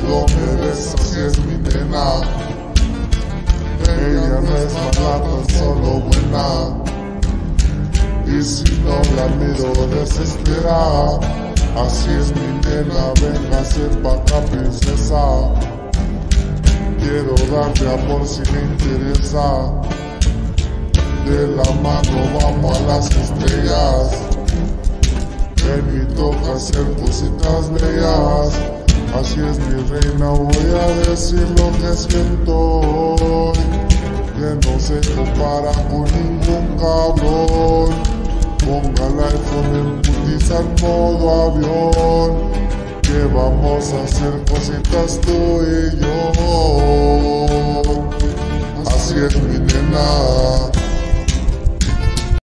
rápido me ves, así es mi nena. Ella no es mala, tan solo buena. Y si no la miro desespera, así es mi nena, venga a ser pa' acá princesa. Quiero darte amor si me interesa. De la mano vamos a las estrellas. Ven y toca hacer cositas bellas. Así es mi reina, voy a decir lo que siento hoy, que no se compara con ningún cabrón. Ponga el iPhone en putiza en modo avión, que vamos a hacer cositas tú y yo. Así es mi nena.